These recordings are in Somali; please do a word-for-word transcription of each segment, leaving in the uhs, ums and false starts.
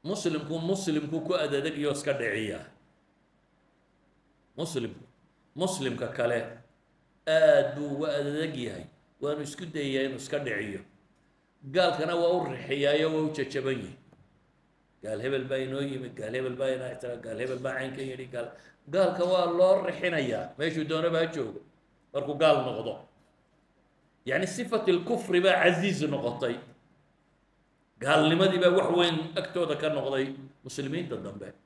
muslimku muslimku ku adadag iyo iska dhiciya muslimku muslimka kale aad buu uga adadag yahay waanu isku dayayaa inuu iska dhiciyo gaalkana waa u rixiyaayo waa u jajaban yahay gaal hebel baa inoo yimid gaal hebel baa inaa tira gaal hebel baa caynka yidhi gaal gaalka waa loo rixinayaa meeshuu doonaba ha joogo markuu gaal noqdo يعني صفة الكفر بقى عزيز نقطي قال لماذا بقى وحوين أكتو ذا كان نقضي مسلمين تدن بقى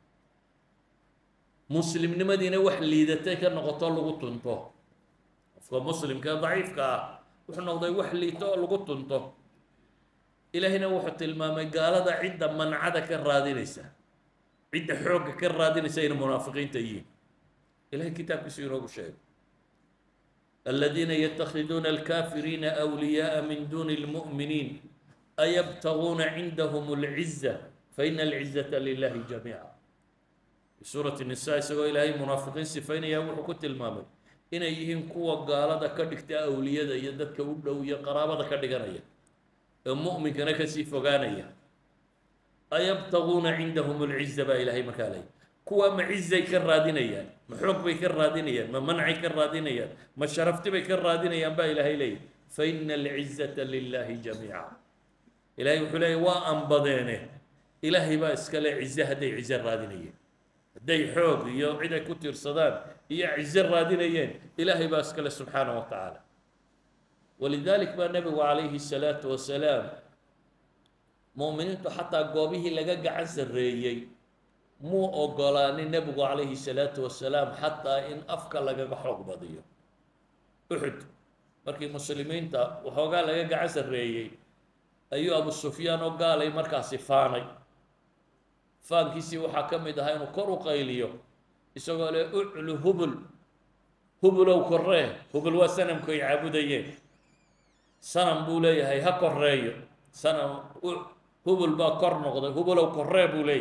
مسلم لماذا نوح اللي ذا كان نقطة لغطنطه فمسلم كان ضعيف كا وحنا نقضي وح اللي تو لغطنطه إلى هنا وحط الماما قال هذا عدة من عدا كالرادي ليس عدة حوق كالرادي ليس المنافقين تيين إلى الكتاب يصيروا شيء الذين يتخذون الكافرين أولياء من دون المؤمنين أيبتغون عندهم العزة فإن العزة لله جميعا في سورة النساء سوى إلهي منافقين سفين يا وحكوت المامل إن يهم قوة قال هذا كدك أولياء يدك وبلو يا قرابة كدك أنا المؤمن كان كسي فقانيا أيبتغون عندهم العزة با إلهي مكالي كوا معزة كرادينيا محوق بكرادينيا ما منع كرادينيا ما شرفت بكرادينيا با إلهي لي فإن العزة لله جميعا إلهي وحلي وأن بضينه إلهي با اسكالي عزة هدي عزة رادينيا هدي حوق يا عدا كتير صدام هي عزة رادينيا إلهي با اسكالي سبحانه وتعالى ولذلك ما النبي عليه الصلاة والسلام مؤمنين حتى قوبه لقى عز الريي مو أقولاني النبي عليه الصلاة والسلام حتى إن أفكر لقى حوق بديه أحد مركي مسلمين تا وحوقا لقى عز الريي أيو أبو سفيان وقال لي مركز فاني فان كيسي وحكم دهين وكرو قيليو يسوى لي أعلو هبل هبل وكريه هبل وسنم كي عبوديه سنم بولي هي هكريه سنم هبل با كرنقضي هبل وكريه بولي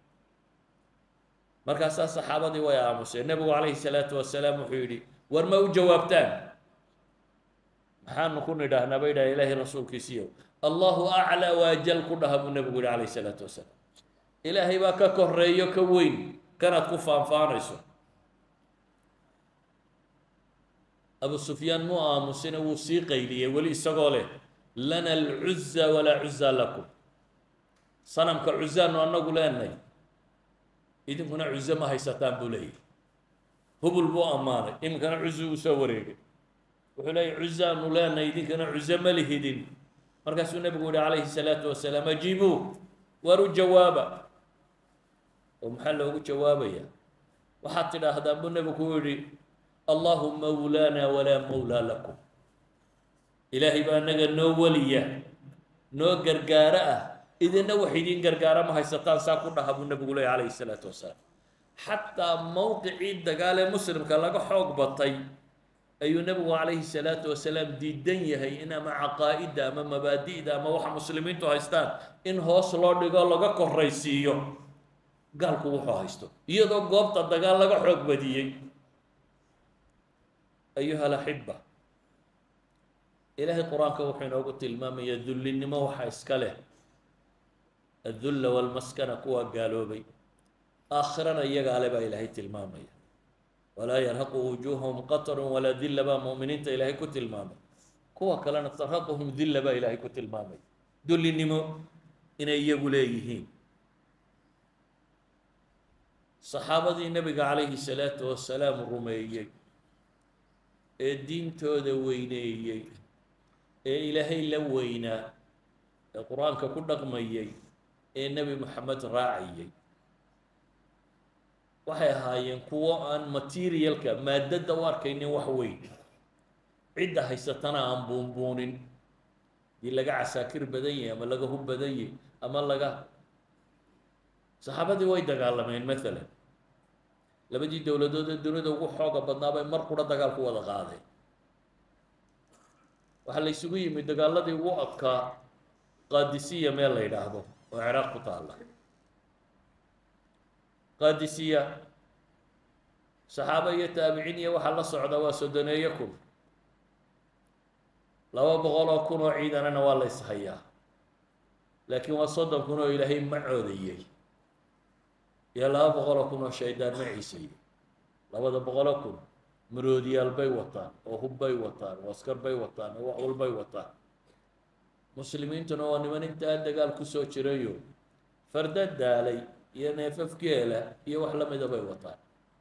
مركز الصحابة ويا موسى النبي عليه الصلاة والسلام وحيدي ورما جوابتان حان نكون ده نبي ده إله رسول كيسيو الله أعلى وأجل كلها من النبي عليه الصلاة والسلام إلهي باك كهريو كوين كانت كفان فانيسو أبو سفيان مو آموسين وسيقي لي ولي سقوله لنا العزة ولا عزة لكم صنم كعزان وأنا أقول أني إذا كنا عزة ما هي ستان بولي هو البو أمانة إم كان عزة وسوريك وحلي عزة نولانا إذا كان عزة ملهدين مركز النبي يقول عليه الصلاة والسلام أجيبوه وروا جوابا ومحله جوابا يا وحتى هذا النبي يقول اللهم مولانا ولا مولى لكم إلهي بأنك نو وليه نو قرقارة إذا وحيدين قرقارة ما هي ستان ساكونا هبو النبي عليه الصلاة والسلام حتى موقع الدقالة مسلم كان لقى حوق بطي أي النبي عليه الصلاة والسلام دي الدنيا هي إنما عقائد أما مبادئ أما وحا مسلمين تو هايستان إن هوس لورد قال لقى كوريسيو قال كو وحا هايستو يدو قوبت الدقال لقى حوق بديي أيها الأحبة إلهي القرآن كوحين وقلت المام يذل إنما وحا إسكاله الذل والمسكنة قوة قالوا بي آخرا يقال با إلهي تلمامي ولا يرهق وجوههم قطر ولا ذل با مؤمنين إلهي كتلمامي قوة كلنا ترهقهم ذل با إلهي كتلمامي ذل إنما إن يقوليهين صحابة النبي عليه الصلاة والسلام الرميي الدين تود وينيي إلهي لوينا القرآن ككل رقميي النبي محمد راعي waxay ahaayeen kuwo aan materialka maadada warkaynin wax weyn cidda haysatana aan buunbuunin dii laga casaakir badan yahay ama laga hub badan yahay ama laga saxaabadii way dagaalameen maalan labadii dowladood ee dunida ugu xooga badnaa bay mar qura dagaal ku wada qaadeen waxa la isugu yimid dagaaladii ugu adkaa qaadisiya meel la yiraahdo oo Ciraaq ku taala قادسية صحابة تابعين وحلا صعدة وسودانيكم لو بغلوا كونوا عيدنا نوال يصحيا لكن وصدق كونوا إلهي معودي iyo laba boqoloo kun oo shaydaan ma ciisayey labada boqoloo kun maroodiyaal bay wataan oo hub bay wataan oo askar bay wataan oo wax walbay wataan muslimiintuna waa niman intaa dagaal kusoo jirayo farda daalay iyo neefaf geela iyo wax la mida bay wataan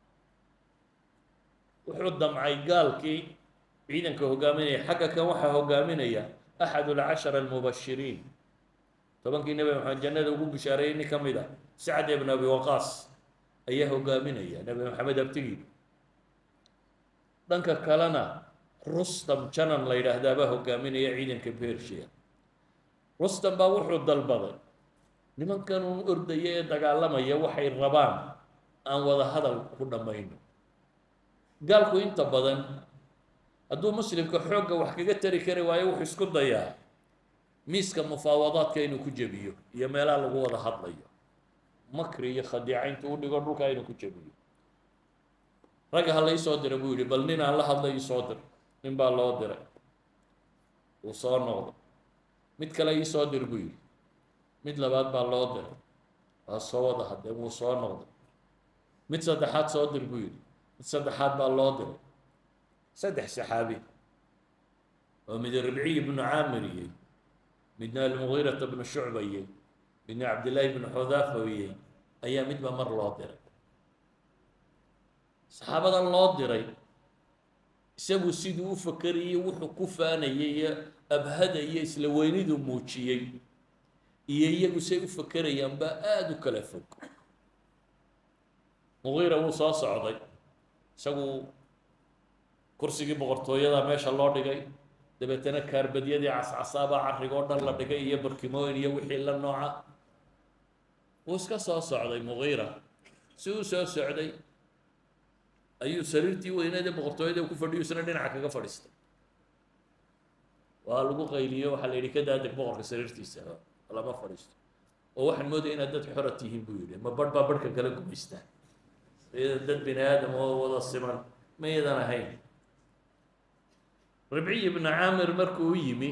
wuxuu damcay gaalkii ciidanka hogaaminaya xagga kan waxaa hogaaminaya axad alcashara almubashiriin tobankii nebi maxamed jannada ugu bishaareeyey nin ka mid a sacd ibn abi waqaas ayaa hogaaminaya nebi maxamed abtigii dhanka kalena rustam janan la yidhaahdaabaa hogaaminaya ciidanka bershiya rustam baa wuxuu dalbaday nimankan uun ordaya ee dagaalamaya waxay rabaan aan wada hadal ku dhammayno gaalku inta badan hadduu muslimka xoogga wax kaga tari kari waayo wuxuu isku dayaa miiska mufaawadaadka inuu ku jebiyo iyo meelaha lagu wada hadlayo makri iyo khadiica intuu u dhigo dhulka inuu ku jebiyo ragga ha la isoo dira buu yidhi bal nin aan la hadlay isoo dir nin baa loo diray uu soo noqdo mid kale iisoo dir buu yidhi mid labaad baa loo diray waa soo wada hadeen wuu soo noqday mid saddexaad soo dir buu yidhi mid saddexaad baa loo diray saddex saxaabi oo mid ribciy ibnu caamir iyey midna almugiirata bnu shucba iyey midna cabdillaahi bnu xudaafa iyey ayaa midba mar loo diray saxaabadan loo diray isagu siduu u fakerayey wuxuu ku faanayay iyo abhada iyo isla weyniduu muujiyey iyo iyagu say u fakerayaan baa aada u kala fog mugiira wuu soo socday isagu kursigii boqortooyada meesha loo dhigay dabeetana kaarbadyadii cascasaabaa carriga oo dhan la dhigay iyo barkimooyin iyo wixii la nooca wuu iska soo socday mugiira si uu soo socday ayuu sariirtii weyneed ee boqortooyada ku fadhiyo isna dhinaca kaga fadhiistay waa lagu qayliyo waxaa la yidhi ka daadeg boqorka sariirtiisa lama fadhiisto oo waxaan moodaya inaad dad xora tihiin buu yidhi ma barh baa barhka kala gumaystaa dad bini aadam oo wada siman mayadan ahayn ribciy ibnu caamir markuu u yimi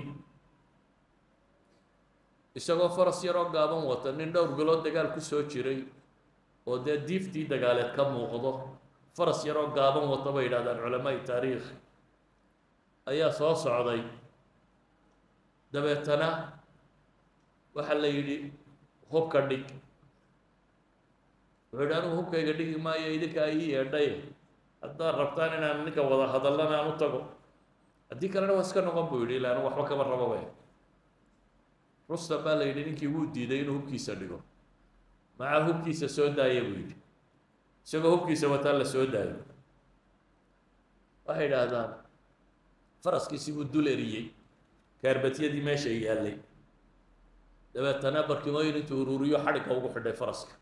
isagoo faras yaroo gaaban wata nin dhowr bilood dagaal ku soo jiray oo dee diiftii dagaaleed ka muuqdo faras yaroo gaaban wata bay yidhahdaan culamaai taariikh ayaa soo socday dabeetana waxaa la yidhi hubka dhig wuxuu yidhi anugu hubkayga dhigi maayo idinkaa ii yeedhay haddaad rabtaan inaan ninka wada hadallana aan u tago haddii kalena waa iska noqon buu yidhi ila anu waxba kama rababa rustam baa la yidhi ninkii wuu diiday inuu hubkiisa dhigo macaa hubkiisa soo daaya buu yidhi isagoo hubkiisa wataa la soo daayo waxay idhaahdaan faraskiisi buu dul eriyey kaarbatyadii meesha yaallay dabeetana barkimooyin intuu ururiyo xadhigga ugu xidhay faraska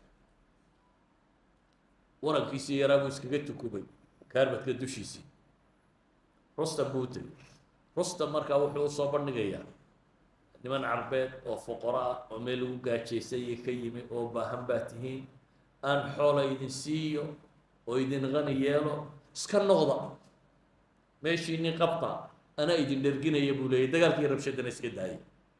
warankiisii yaraa buu iskaga tukubay kaarbadka dushiisii rustam buu u tegey rustam markaa wuxuu usoo bandhigayaa niman carbeed oo fuqaro ah oo meel lagu gaajaysay iyo ka yimi oo baahan baa tihiin aan xoola idin siiyo oo idin qani yeelo iska noqda meeshii nin qabta anaa idin dherginaya buu leeyay dagaalkii rabshadana iska daayay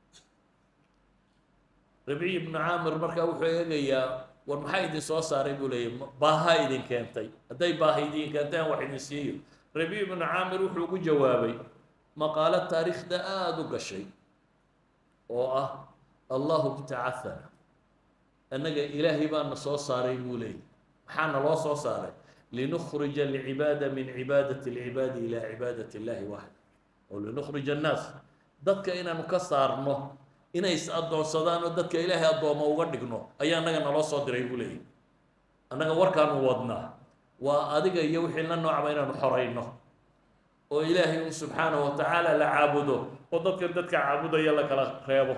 ribciy ibnu caamir markaa wuxuu eegayaa war maxaa idin soo saaray buu leeyay baaha idin keentay hadday baaha idin keentay aan wax idin siiyo ribciy ibnu caamir wuxuu ugu jawaabay maqaalo taariikhda aada u gashay oo ah allahu btacahana annaga ilaahay baana soo saaray buu leeyay maxaana loo soo saaray linukhrija alcibaada min cibaadati alcibaadi ilaa cibaadati illahi waxda oo linukhrija annaas dadka inaanu ka saarno inay is addoonsadaan oo dadka ilaahay addooma uga dhigno ayaa annaga naloo soo diray buu leeyay annaga warkaanu wadnaa waa adiga iyo wixii la noocba inaanu xorayno oo ilaahay un subxaanahu wa tacaala la caabudo oo dadka dadka caabudaya la kala reebo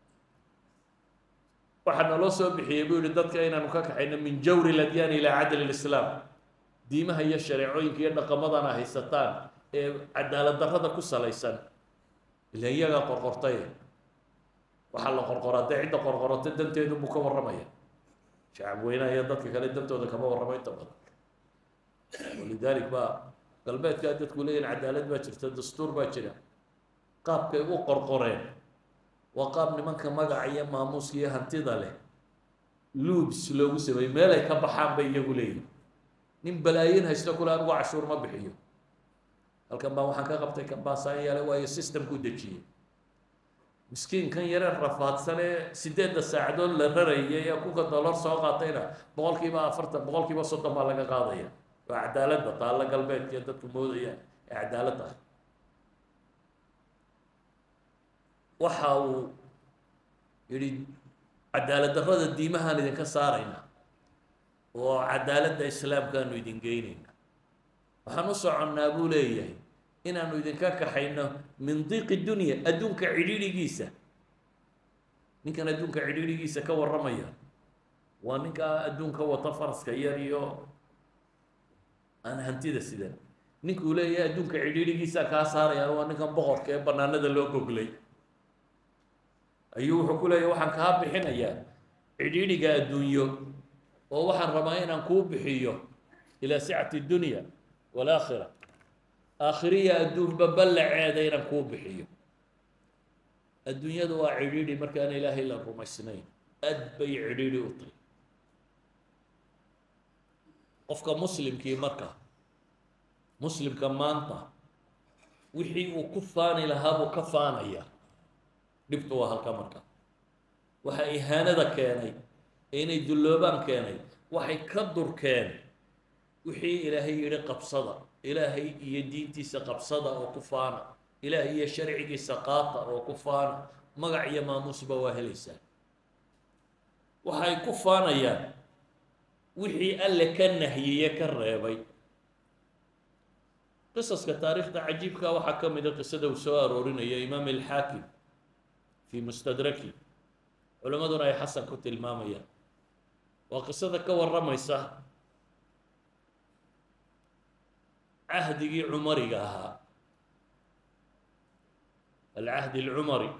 waxaa naloo soo bixiyey buu yihi dadka inaanu ka kaxayno min jawri ladyaani ilaa cadli lislaam diimaha iyo shareecooyinka iyo dhaqamadana haysataan ee cadaalad darrada ku salaysan ila iyagaa qorqortay waxaa la qorqoraa dee cidda qorqorata danteedu buu ka warramaya shacab weynaha iyo dadka kale dantooda kama warramo inta badan walidaalik baa galbeedkaa dadku leeyihin cadaalad baa jirta dastuur baa jira qaabkay u qorqoreen waa qaab nimanka magaca iyo maamuuska iyo hantida leh loops loogu sameeyey meel ay ka baxaan bay iyagu leeyihin nin balaayin haysto kule anigu cashuur ma bixiyo halkan baan waxaan ka qabtay kan baan saan yeelay waayo systemku dejiyey miskiinkan yareen rafaadsanee sideedda saacadood la rarayay ee kuka dollar soo qaatayna boqolkiiba afartan boqolkiiba soddon baa laga qaadaya waa cadaaladda taalla galbeedka ee dadku moodaya ee cadaalad ah waxa uu yidhi cadaalad darrada diimahaan idinka saarayna oo cadaaladda islaamkaanu idin geynayna waxaan u soconnaa buu leeyahay inaanu idinka kaxayno min diiqi dunya adduunka cidhiidhigiisa ninkan adduunka cidhiidhigiisa ka warramaya waa ninka adduunka wata faraska yar iyo aan hantida sidan ninkuu leeyahay adduunka cidhiidhigiisa kaa saarayaan waa ninkan boqorka ee bannaanada loo goglay ayuu wuxuu ku leeyahay waxaan kaa bixinayaa cidhiidhiga adduunyo oo waxaan rabaa inaan kuu bixiyo ilaa sicati dunya walaakhira aakhiriya adduunba ballaceeda inaan kuu bixiyo adduunyadu waa cidhiidhi markaan ilaahay la rumaysnayn aad bay cidhiidhi u tahay qofka muslimkii marka muslimka maanta wixii uu ku faani lahaa buu ka faanaya dhibtu waa halka marka waxa ihaanada keenay ee inay dulloobaan keenay waxay ka durkeen wixii ilaahay yidhi qabsada ilaahay iyo diintiisa qabsada oo ku faana ilaahay iyo sharcigiisa qaata oo ku faana magac iyo maamuusba waa helaysaa waxay ku faanayaan wixii alle ka nahyiye ka reebay qisaska taariikhda cajiibka waxaa ka mid a qisada uu soo aroorinaya imaam alxaakim fii mustadraki culimmaduna ay xasan ku tilmaamayaan waa qisada ka warramaysa cahdigii cumariga ahaa alcahdi alcumari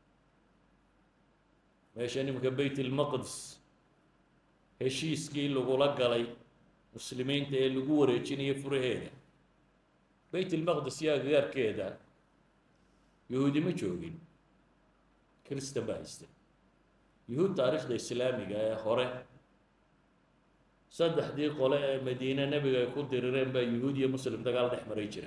meesha nimanka beyt ilmaqdis heshiiskii lagula galay muslimiinta ee lagu wareejinayo furaheeda beyt ilmaqdis iyo agagaarkeeda yahuudi ma joogin kristan baa haystay yuhuud taariikhda islaamiga ee hore saddexdii qole ee madiine nebiga ay ku dirireen baa yuhuud iyo muslim dagaal dhex maray jira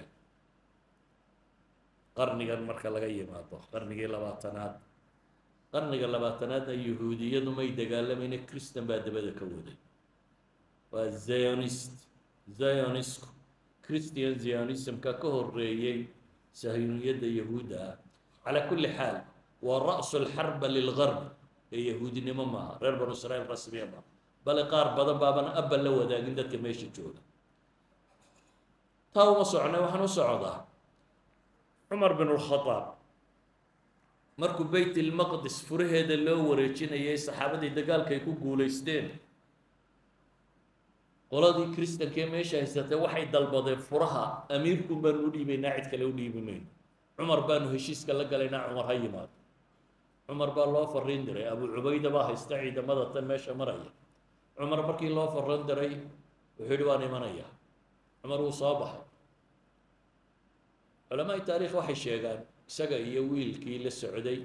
qarnigan marka laga yimaado qarnigii labaatanaad qarniga labaatanaadna yuhuudiyadu may dagaalamayna kristan baa dabada ka waday waa zionist zionisku christian zionismka ka horeeyey sahyuniyadda yahuudda ah calaa kulli xaal waa ra'su lxarba lilgarb ee yahuudinimo maaha reer banu israiil rasmiya maaha bale qaar badan baaban abba la wadaagin dadka meesha jooga taa uma socnay waxaan u socdaa cumar bin lkhadaab markuu beyt ilmaqdis furaheeda loo wareejinayay saxaabadii dagaalka ay ku guulaysteen qoladii kristankee meesha haysatay waxay dalbadeen furaha amiirkun baanu u dhiibaynaa cid kale u dhiibi mayno cumar baanu heshiiska la galaynaa cumar ha yimaado cumar baa loo fariin diray abu cubayda baa haysta ciidamada tan meesha maraya cumar markii loo faran diray wuxuu yidhi waan imanayaa cumar wuu soo baxay culamaai taarikh waxay sheegaan isaga iyo wiilkii la socday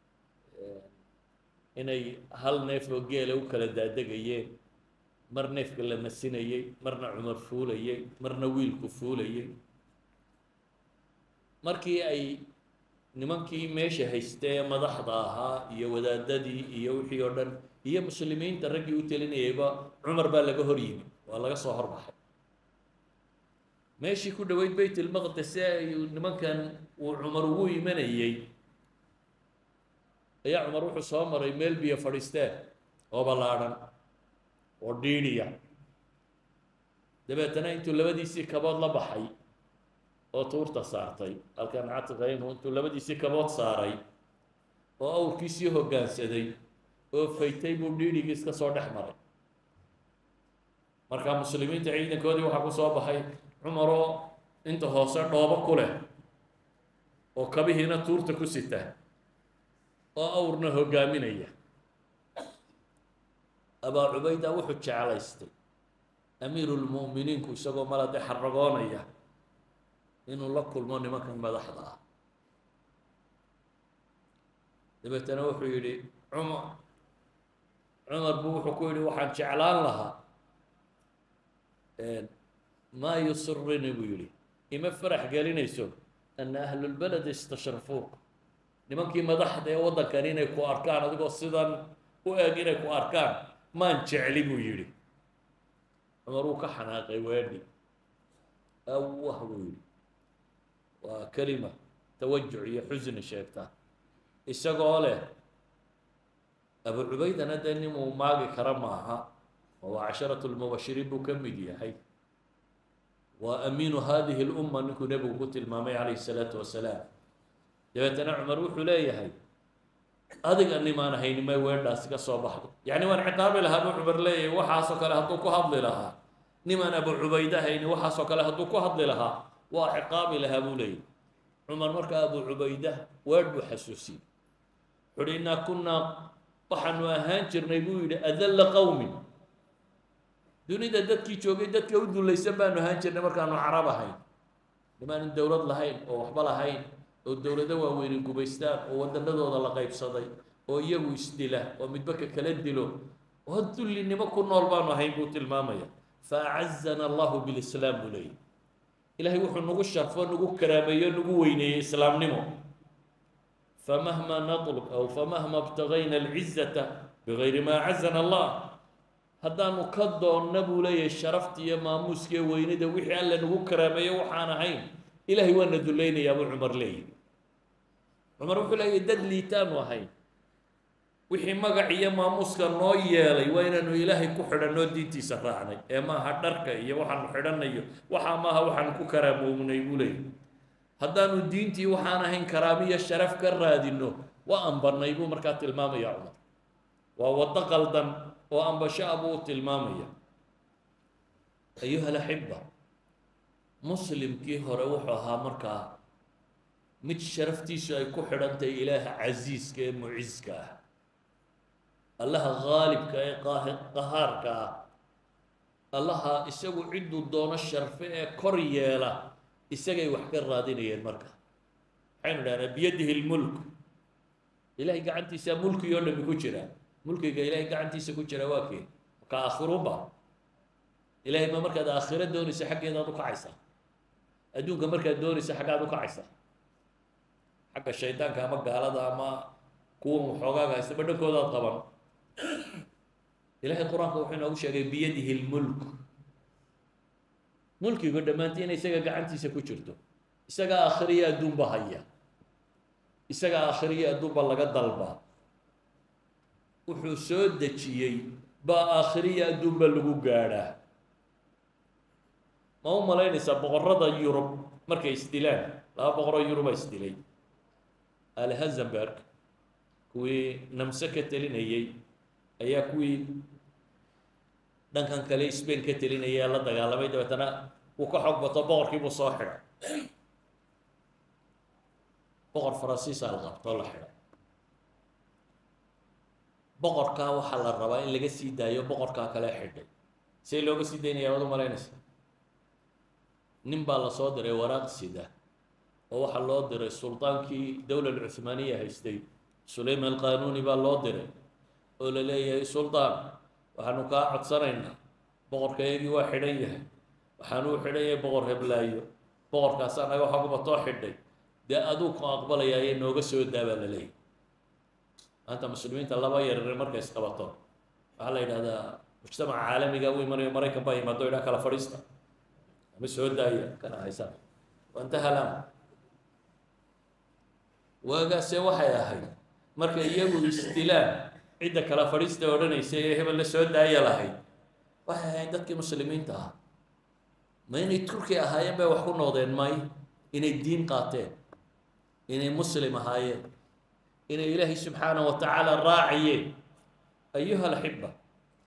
inay hal neef oo geela u kala daadegayeen mar neefka la nasinayey marna cumar fuulayey marna wiilku fuulayey markii ay nimankii meesha haystee madaxda ahaa iyo wadaadadii iyo wixii oo dhan iyo muslimiinta raggii u telinayayba cumar baa laga hor yimi waa laga soo horbaxay meeshii ku dhoweyd beyt ilmaqdis ee ay nimankan uu cumar ugu imanayey ayaa cumar wuxuu soo maray meel biyo fadhiisteen oo ballaadhan oo dhiidhiya dabeetana intuu labadiisii kabood la baxay oo tuurta saartay halkan catiqaynu intuu labadiisii kabood saaray oo awrkiisii hoggaansaday oo faytay buu dhiidhigii iska soo dhex maray markaa muslimiinta ciidankoodii waxaa ku soo baxay cumaroo inta hoose dhoobo ku leh oo kabihiina tuurta ku sita oo awrna hoggaaminaya abaa cubayda wuxuu jeclaystay amiirulmu'miniinku isagoo malade xaragoonaya inuu la kulmo nimankan madaxda ah dabeetana wuxuu yidhi cumar cumar buu wuxuu ku yidhi waxaan jeclaan lahaa maa yusirini buu yidhi ima farax gelinayso ana ahlulbalad istashrafuuq nimankii madaxda ee waddankan inay ku arkaan adigoo sidan u eg inay ku arkaan maan jecli buu yidhi cumar wuu ka xanaaqay weedhi awah buu yidhi waa kelima tawajuc iyo xusni sheegta isagoo leh abu cubaydana dee ninuu maagi kara maaha waa casharatu lmubashiriin buu ka mid yahay waa amiinu hadihi lumma ninkuu nebigu ku tilmaamay calayhi salaatu wasalaam dabeetana cumar wuxuu leeyahay adiga nimaan hayni may weedhaasi ka soo baxdo yacni waan ciqaabi lahaa buu cumar leeyahay waxaasoo kale hadduu ku hadli lahaa nimaan abu cubayda hayni waxaasoo kale hadduu ku hadli lahaa waa ciqaabi lahaa buu leeyahy cumar markaa abu cubayda weedh buu xasuusiyey wuxuuhi innaa kunnaa waxaanu ahaan jirnay buu yidhi adalla qowmin dunida dadkii joogay dadka u dulaysan baanu ahaan jirnay markaanu carab ahayn nimaanu dowlad lahayn oo waxba lahayn oo dowlado waaweyni gubaystaan oo waddanadooda la qaybsaday oo iyagu isdila oo midbaka kala dilo oo dullinimo ku nool baanu ahayn buu tilmaamaya fa acazana allahu bilislaam buu leeyahy ilaahay wuxuu nagu sharfo nagu karaameeyo nagu weyneeyey islaamnimo famahma natlub aw famahma ibtagayna alcizata bigayri ma acazana allah haddaanu ka doonna buu leeyahay sharafta iyo maamuuska iyo weynida wixii alle nagu karaameeyo waxaan ahayn ilaahay waana dulaynayaa buu cumar leeyahy cumar wuxuu leeyahy dad liitaanu ahayn wixii magac iyo maamuuska noo yeelay waa inaanu ilaahay ku xidhanoo diintiisa raacnay ee maaha dharka iyo waxaanu xidhanayo waxaa maaha waxaanu ku karaamownay buu leeyahy haddaanu diintii waxaan ahayn karaamiyo sharaf ka raadino waa anbanay buu markaa tilmaamaya cumar waa waddo qaldan oo ambashaa buu u tilmaamaya ayuha alaxiba muslimkii hore wuxuu ahaa markaa mid sharaftiisu ay ku xidhantahay ilaaha casiiska ee muciska ah allaha haalibka ee qahaarka ah allaha isagu cidduu doono sharfe ee kor yeela isagay wax ka raadinayeen marka waxaynu dhahnaa biyadihi lmulk ilahay gacantiisa mulkigi oo dhami ku jira mulkiga ilahay gacantiisa ku jira waa kee ka aakhiruba ilahay ma markaad aakhiro doonaysa xaggeedaad u kacaysaa adduunka markaad doonaysa xaggaad u kacaysaa xagga shaydaanka ama gaalada ama kuwa waxoogaaga haysta badhankoodaad qaban ilahay qur-aanka wuxuu inoogu sheegay biyadihi lmulk mulkigu dhammaantiina isaga gacantiisa ku jirto isagaa aakhiriya adduunba haya isagaa aakhiriya adduunba laga dalbaa wuxuu soo dejiyey baa aakhiriya adduunba lagu gaadhaa ma u malaynaysaa boqorada yurub markay isdilaan laba boqoroo yuruba isdilay alhazenberg kuwii namse ka telinayey ayaa kuwii dhankan kale spain ka telinaya la dagaalamay dabeetana uu ka xoog bato boqorkiibuu soo xidhay boqor faransiisa la qabtoo la xidhay boqorkaa waxaa la rabaa in laga sii daayo boqorkaa kale xidhay see looga sii daynaya waad u malaynaysa nin baa lasoo diray waraaq sida oo waxaa loo diray sultaankii dowla cuhmaaniya haystay sulayman alqanuuni baa loo diray oo la leeyahay sultaan waxaanu kaa codsanaynaa boqorkayagii waa xidhan yahay waxaanu u xidhan yahay boqor heblaayo boqorkaasaa naga xogbatoo xidhay dee aduu ku aqbalaya ayay nooga soo daabaa la leeyahy maanta muslimiinta laba yaryar markay isqabato waxaa la yidhahdaa mujtamaca caalamiga u imanayo maraykan baa yimaado idhaa kala fadhiista ama soo daaya kana haysaan wantahalam waagaase waxay ahayd markay iyagu isdilaan cidda kala fadhiista odhanaysa ee hebel la soo daaya lahayd waxay ahayd dadkii muslimiinta ah ma inay turki ahaayeen bay wax ku noqdeen may inay diin qaateen inay muslim ahaayeen inay ilaahay subxaanahu wa tacaala raaciyeen ayuha alaxiba